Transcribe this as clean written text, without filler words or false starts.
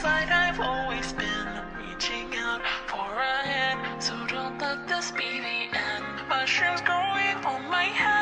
side, I've always been reaching out for a hand. So don't let this be the end. Mushrooms growing on my head.